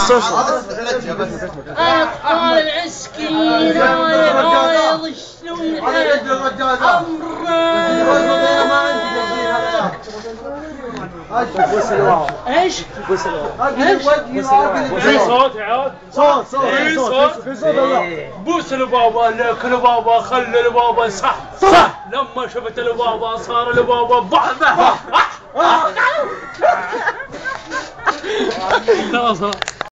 أبطال العسكريين عايض شلون ايش؟ في صوت عاد؟ صوت بوس البابا لك البابا خلي البابا صح لما شفت البابا صار البابا بعضه